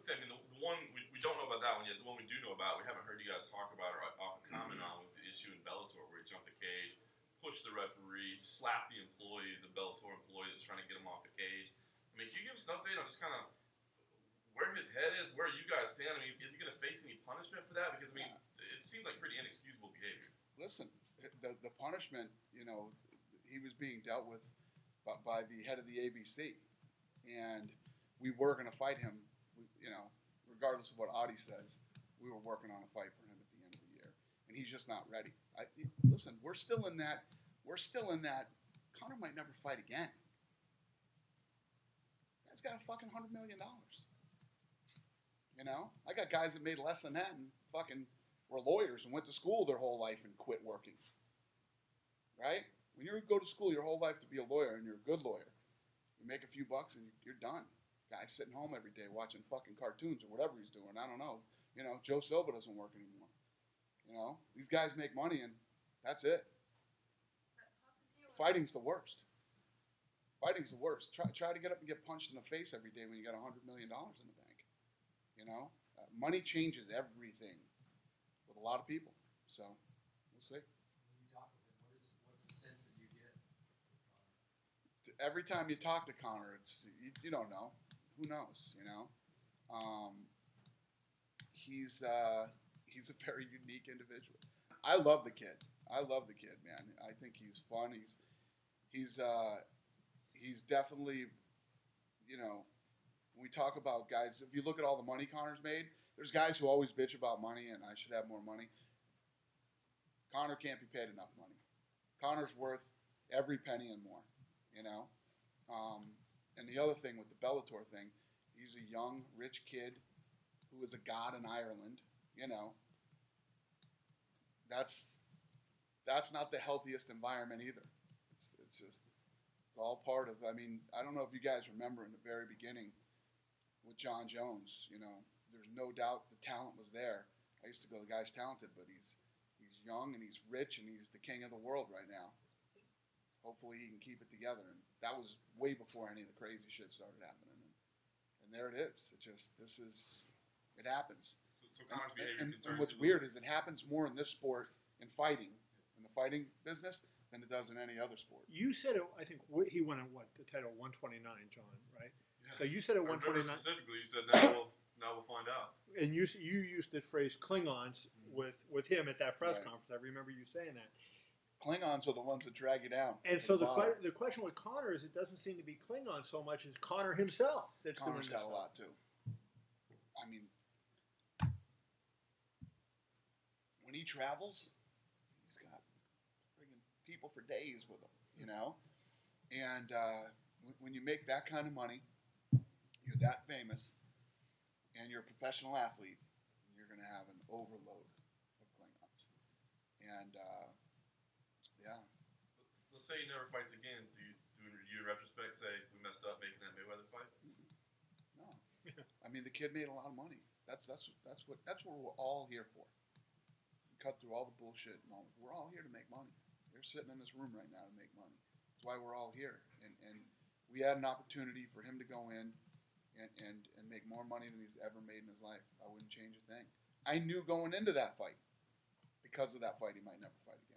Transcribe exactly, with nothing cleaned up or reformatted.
was gonna say, I mean, the, the one we, we don't know about that one yet. The one we do know about, we haven't heard you guys talk about or often comment on, was the issue in Bellator where he jumped the cage, pushed the referee, slapped the employee, the Bellator employee that was trying to get him off the cage. I mean, can you give us an update on just kind of where his head is, where you guys stand? I mean, is he going to face any punishment for that? Because, I mean, yeah. it seemed like pretty inexcusable behavior. Listen, the the punishment, you know, he was being dealt with by, by the head of the A B C. And we were going to fight him, you know, regardless of what Adi says. We were working on a fight for him at the end of the year. And he's just not ready. I, listen, we're still in that, we're still in that, Conor might never fight again. Guy's got a fucking one hundred million dollars. You know? I got guys that made less than that and fucking were lawyers and went to school their whole life and quit working. Right? When you go to school your whole life to be a lawyer and you're a good lawyer, you make a few bucks and you're done. Guy sitting home every day watching fucking cartoons or whatever he's doing. I don't know. You know, Joe Silva doesn't work anymore. You know, these guys make money and that's it. Fighting's the worst. Fighting's the worst. Try try to get up and get punched in the face every day when you got one hundred million dollars in the bank. You know, uh, money changes everything with a lot of people. So we'll see. When you talk with him, what is what's the sense that you get? Every time you talk to Conor, it's you, you don't know. Who knows? You know, um, he's uh, he's a very unique individual. I love the kid. I love the kid, man. I think he's fun. He's he's uh, he's definitely, you know, when we talk about guys. If you look at all the money Conor's made, there's guys who always bitch about money and I should have more money. Conor can't be paid enough money. Conor's worth every penny and more. You know. Um, And the other thing with the Bellator thing, he's a young, rich kid who is a god in Ireland. You know, that's that's not the healthiest environment either. It's it's just it's all part of. I mean, I don't know if you guys remember in the very beginning with John Jones. You know, there's no doubt the talent was there. I used to go, the guy's talented, but he's he's young and he's rich and he's the king of the world right now. Hopefully he can keep it together. And that was way before any of the crazy shit started happening. And, and there it is. It just, this is, it happens. So, so Conor's behavior and, and, concerns and what's you weird is it happens more in this sport, in fighting, in the fighting business, than it does in any other sport. You said, it, I think he won at what, the title one twenty-nine, John, right? Yeah. So you said at I one remember twenty-nine. specifically, you said now we'll, now we'll find out. And you you used the phrase Klingons with, with him at that press Right. conference. I remember you saying that. Klingons are the ones that drag you down. And to so the bottom. que- the question with Conor is it doesn't seem to be Klingon so much as Conor himself that's Conor's doing got this a stuff. lot too. I mean, when he travels, he's got friggin' people for days with him, you know? And uh, w- when you make that kind of money, you're that famous, and you're a professional athlete, you're going to have an overload of Klingons. And, uh, yeah. Let's, let's say he never fights again. Do you, do you in retrospect say we messed up making that Mayweather fight? No. I mean, the kid made a lot of money. That's that's that's what that's what we're all here for. We cut through all the bullshit and all. We're all here to make money. We're sitting in this room right now to make money. That's why we're all here. And and we had an opportunity for him to go in and, and, and make more money than he's ever made in his life. I wouldn't change a thing. I knew going into that fight, because of that fight, he might never fight again.